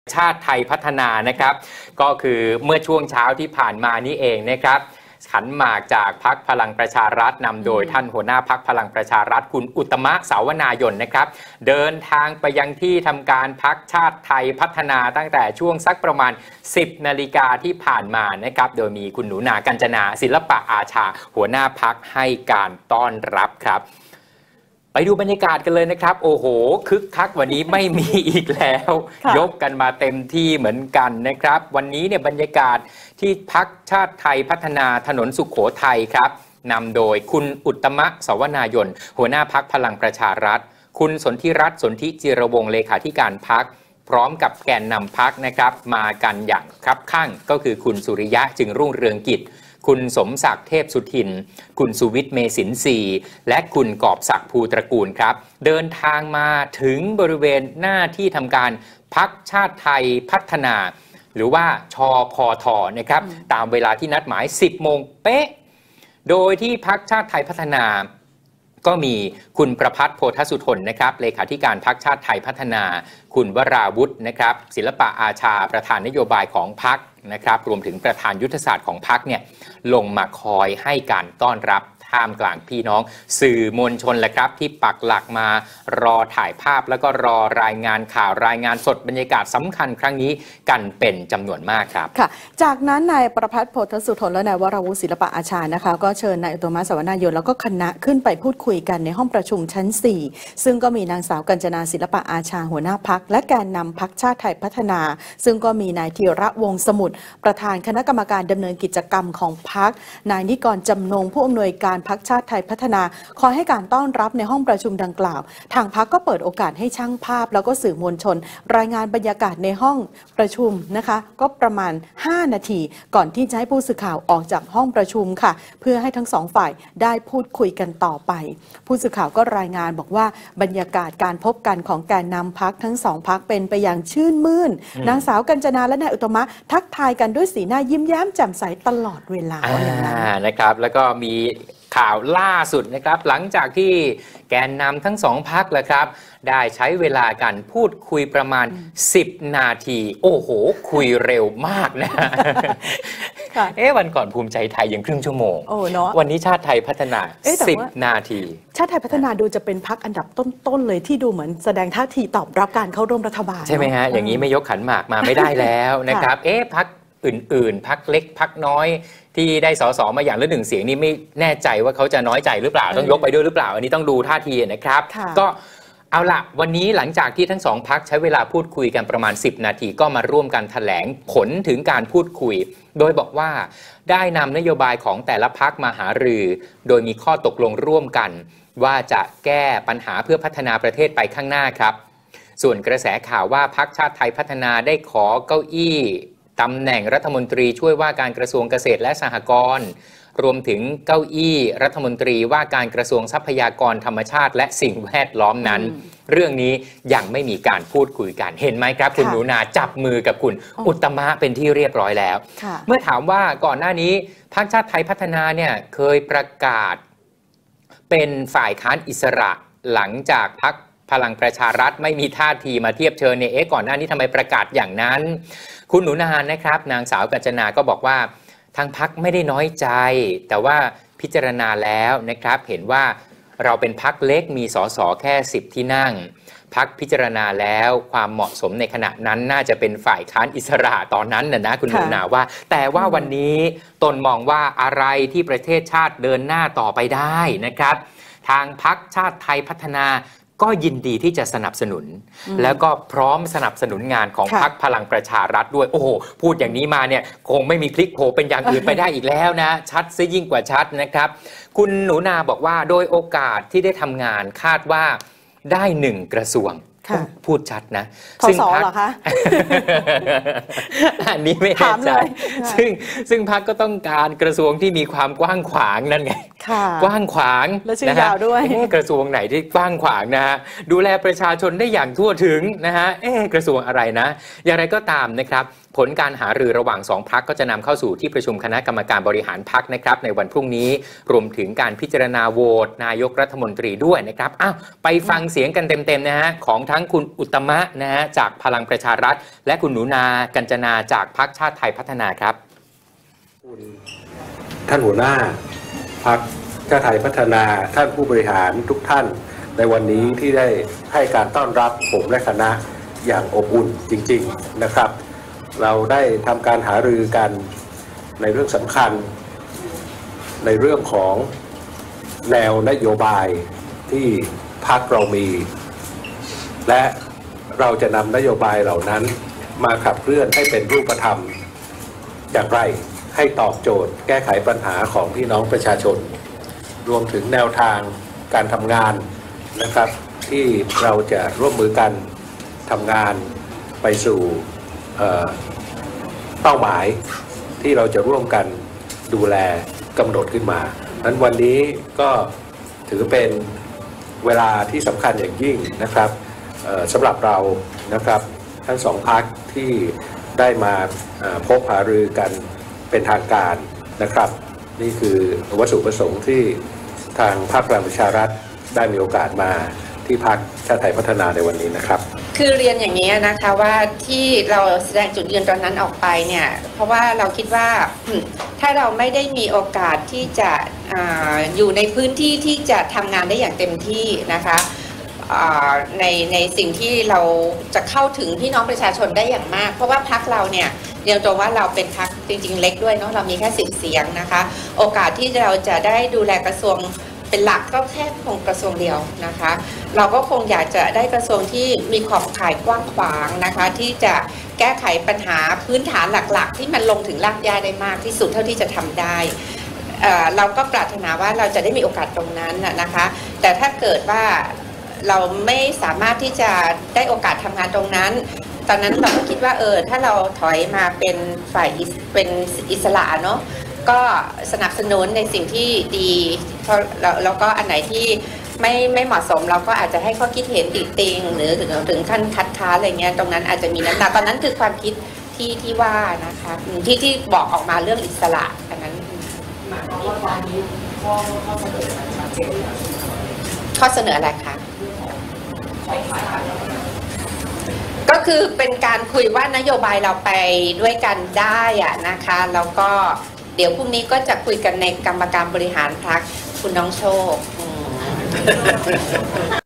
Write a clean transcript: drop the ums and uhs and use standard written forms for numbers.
ชาติไทยพัฒนานะครับก็คือเมื่อช่วงเช้าที่ผ่านมานี้เองนะครับขันหมากจากพรรคพลังประชารัฐนำโดยท่านหัวหน้าพรรคพลังประชารัฐคุณอุตตมะสาวนายนนะครับเดินทางไปยังที่ทำการพรรคชาติไทยพัฒนาตั้งแต่ช่วงสักประมาณ 10 นาฬิกาที่ผ่านมานะครับโดยมีคุณหนูนากัญจนาศิลปะอาชาหัวหน้าพรรคให้การต้อนรับครับไปดูบรรยากาศกันเลยนะครับโอ้โหคึกคักวันนี้ไม่มีอีกแล้วยกกันมาเต็มที่เหมือนกันนะครับวันนี้เนี่ยบรรยากาศที่พรรคชาติไทยพัฒนาถนนสุขโขทัยครับนำโดยคุณอุตตมะสาวนายนหัวหน้าพรรคพลังประชารัฐคุณสนธิรัตน์สนธิจิรวงศ์เลขาธิการพรรคพร้อมกับแกนนำพรรคนะครับมากันอย่างคับคั่งก็คือคุณสุริยะจึงรุ่งเรืองกิจคุณสมศักดิ์เทพสุทินคุณสุวิทย์เมษินทรีและคุณกอบศักดิ์ภูตระกูลครับเดินทางมาถึงบริเวณหน้าที่ทำการพรรคชาติไทยพัฒนาหรือว่าชพทนะครับตามเวลาที่นัดหมาย 10 โมงเป๊ะโดยที่พรรคชาติไทยพัฒนาก็มีคุณประภัสโพธสุทนนะครับเลขาธิการพรรคชาติไทยพัฒนาคุณวราวุฒินะครับศิลปะอาชาประธานนโยบายของพรรคนะครับรวมถึงประธานยุทธศาสตร์ของพรรคเนี่ยลงมาคอยให้การต้อนรับท่ามกลางพี่น้องสื่อมวลชนแหละครับที่ปักหลักมารอถ่ายภาพแล้วก็รอรายงานข่าวรายงานสดบรรยากาศสำคัญครั้งนี้กันเป็นจำนวนมากครับค่ะจากนั้นนายประภัสโพธสุทนและนายวราวุฒิศิลปะอาชานะคะก็เชิญนายอุตตมะสาวนายนแล้วก็คณะขึ้นไปพูดคุยกันในห้องประชุมชั้น 4ซึ่งก็มีนางสาวกัญจนาศิลปะอาชาหัวหน้าพรรคและแกนนำพรรคชาติไทยพัฒนาซึ่งก็มีนายธีระวงศ์สมุทรประธานคณะกรรมการดำเนินกิจกรรมของพรรคนายนิกรจำนงผู้อำนวยการพรรคชาติไทยพัฒนาคอยให้การต้อนรับในห้องประชุมดังกล่าวทางพรรคก็เปิดโอกาสให้ช่างภาพแล้วก็สื่อมวลชนรายงานบรรยากาศในห้องประชุมนะคะก็ประมาณ5 นาทีก่อนที่จะให้ผู้สื่อข่าวออกจากห้องประชุมค่ะเพื่อให้ทั้งสองฝ่ายได้พูดคุยกันต่อไปผู้สื่อข่าวก็รายงานบอกว่าบรรยากาศการพบกันของแกนนำพรรคทั้งสองพรรคเป็นไปอย่างชื่นมื่นนางสาวกัญจนาและนายอุตตมะทักทายกันด้วยสีหน้ายิ้มแย้มแจ่มใสตลอดเวลานะครับแล้วก็มีข่าวล่าสุดนะครับหลังจากที่แกนนำทั้งสองพรรคเลยครับได้ใช้เวลากันพูดคุยประมาณ10 นาทีโอ้โหคุยเร็วมากนะวันก่อนภูมิใจไทยยังครึ่งชั่วโมงวันนี้ชาติไทยพัฒนา10 นาทีชาติไทยพัฒนาดูจะเป็นพรรคอันดับต้นๆเลยที่ดูเหมือนแสดงท่าทีตอบรับการเข้าร่วมรัฐบาลใช่ไหมฮะอย่างนี้ไม่ยกขันหมากมาไม่ได้แล้วนะครับพรรคอื่นๆพรรคเล็กพรรคน้อยที่ได้ส.ส.มาอย่างละ1 เสียงนี่ไม่แน่ใจว่าเขาจะน้อยใจหรือเปล่าต้องยกไปด้วยหรือเปล่าอันนี้ต้องดูท่าทีนะครับก็เอาละวันนี้หลังจากที่ทั้งสองพรรคใช้เวลาพูดคุยกันประมาณ10 นาทีก็มาร่วมกันแถลงผลถึงการพูดคุยโดยบอกว่าได้นำนโยบายของแต่ละพรรคมาหารือโดยมีข้อตกลงร่วมกันว่าจะแก้ปัญหาเพื่อพัฒนาประเทศไปข้างหน้าครับส่วนกระแสข่าวว่าพรรคชาติไทยพัฒนาได้ขอเก้าอี้ตำแหน่งรัฐมนตรีช่วยว่าการกระทรวงเกษตรและสหกรณ์รวมถึงเก้าอี้รัฐมนตรีว่าการกระทรวงทรัพยากรธรรมชาติและสิ่งแวดล้อมนั้นเรื่องนี้ยังไม่มีการพูดคุยกันเห็นไหมครับคุณหนูนาจับมือกับคุณอุตตมะเป็นที่เรียบร้อยแล้วเมื่อถามว่าก่อนหน้านี้พรรคชาติไทยพัฒนาเนี่ยเคยประกาศเป็นฝ่ายค้านอิสระหลังจากพรรคพลังประชารัฐไม่มีท่าทีมาเทียบเชิญเนี่ยก่อนหน้านี้ทำไมประกาศอย่างนั้นคุณหนูนานะครับนางสาวกัญจนาก็บอกว่าทางพรรคไม่ได้น้อยใจแต่ว่าพิจารณาแล้วนะครับเห็นว่าเราเป็นพรรคเล็กมีส.ส.แค่10 ที่นั่งพรรคพิจารณาแล้วความเหมาะสมในขณะนั้นน่าจะเป็นฝ่ายค้านอิสระตอนนั้นนะคุณหนูนาว่าแต่ว่าวันนี้ตนมองว่าอะไรที่ประเทศชาติเดินหน้าต่อไปได้นะครับทางพรรคชาติไทยพัฒนาก็ยินดีที่จะสนับสนุนแล้วก็พร้อมสนับสนุนงานของพรรคพลังประชารัฐด้วยโอ้โหพูดอย่างนี้มาเนี่ยคงไม่มีพลิกโผเป็นอย่างอื่นไปได้อีกแล้วนะชัดซะยิ่งกว่าชัดนะครับคุณหนูนาบอกว่าโดยโอกาสที่ได้ทำงานคาดว่าได้1 กระทรวงพูดชัดนะซึ่งพรรคเหรอคะอันนี้ไม่แน่ใจซึ่งพรรคก็ต้องการกระทรวงที่มีความกว้างขวางนั่นไงกว้างขวางและชื่อยาวด้วยกระทรวงไหนที่กว้างขวางนะฮะดูแลประชาชนได้อย่างทั่วถึงนะฮะกระทรวงอะไรนะอย่างไรก็ตามนะครับผลการหารือระหว่าง2 พรรคก็จะนำเข้าสู่ที่ประชุมคณะกรรมการบริหารพรรคนะครับในวันพรุ่งนี้รวมถึงการพิจารณาโหวตนายกรัฐมนตรีด้วยนะครับไปฟังเสียงกันเต็มๆนะฮะของทั้งคุณอุตตมะนะฮะจากพลังประชารัฐและคุณหนูนากัญจนาจากพรรคชาติไทยพัฒนาครับท่านหัวหน้าพรรคชาติไทยพัฒนาท่านผู้บริหารทุกท่านในวันนี้ที่ได้ให้การต้อนรับผมและคณะอย่างอบอุ่นจริงๆนะครับเราได้ทำการหารือกันในเรื่องสำคัญในเรื่องของแนวนโยบายที่พรรคเรามีและเราจะนำนโยบายเหล่านั้นมาขับเคลื่อนให้เป็นรูปธรรมอย่างไรให้ตอบโจทย์แก้ไขปัญหาของพี่น้องประชาชนรวมถึงแนวทางการทำงานนะครับที่เราจะร่วมมือกันทำงานไปสู่เป้าหมายที่เราจะร่วมกันดูแลกำหนดขึ้นมานั้นวันนี้ก็ถือเป็นเวลาที่สำคัญอย่างยิ่งนะครับสำหรับเรานะครับทั้งสองพรรคที่ได้มาพบหารือกันเป็นทางการนะครับนี่คือวัตถุประสงค์ที่ทางพรรคพลังประชารัฐได้มีโอกาสมาที่พรรคชาติไทยพัฒนาในวันนี้นะครับคือเรียนอย่างนี้นะคะว่าที่เราแสดงจุดยืนตอนนั้นออกไปเนี่ยเพราะว่าเราคิดว่าถ้าเราไม่ได้มีโอกาสที่จะอยู่ในพื้นที่ที่จะทำงานได้อย่างเต็มที่นะคะในสิ่งที่เราจะเข้าถึงพี่น้องประชาชนได้อย่างมากเพราะว่าพรรคเราเนี่ยเรียนตรงว่าเราเป็นพรรคจริงๆเล็กด้วยเนาะเรามีแค่10 เสียงนะคะโอกาสที่เราจะได้ดูแลกระทรวงเป็นหลักก็แค่คงกระทรวงเดียวนะคะเราก็คงอยากจะได้กระทรวงที่มีขอบข่ายกว้างขวางนะคะที่จะแก้ไขปัญหาพื้นฐานหลักๆที่มันลงถึงรากหญ้าได้มากที่สุดเท่าที่จะทำได้เราก็ปรารถนาว่าเราจะได้มีโอกาสตรงนั้นนะคะแต่ถ้าเกิดว่าเราไม่สามารถที่จะได้โอกาสทำงานตรงนั้นตอนนั้นเราก็คิดว่าถ้าเราถอยมาเป็นฝ่ายเป็นอิสระเนาะก็สนับสนุนในสิ่งที่ดีแล้วก็อันไหนที่ไม่เหมาะสมเราก็อาจจะให้ข้อคิดเห็นติติงหรือถึงขั้นคัดค้านอะไรเงี้ยตรงนั้นอาจจะมีน้ำหนักตอนนั้นคือความคิดที่ว่านะคะที่บอกออกมาเรื่องอิสระอันนั้นข้อเสนออะไรคะก็คือเป็นการคุยว่านโยบายเราไปด้วยกันได้อะนะคะแล้วก็เดี๋ยวพรุ่งนี้ก็จะคุยกันในกรรมการบริหารพรรคคุณน้องโชค